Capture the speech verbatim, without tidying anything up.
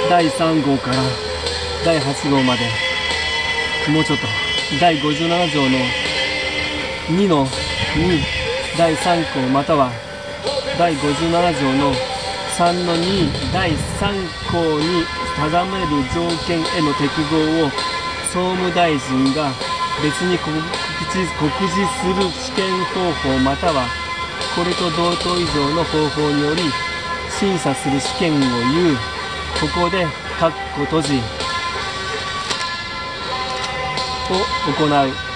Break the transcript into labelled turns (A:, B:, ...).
A: だいさんごうからだいはちごうまで、もうちょっとだいごじゅうななじょうのにのにだいさんこうまたはだいごじゅうななじょうのさんのにだいさんこうに定める条件への適合を総務大臣が別に告示、告示する試験方法またはこれと同等以上の方法により審査する試験を言う。ここで括弧閉じを行う。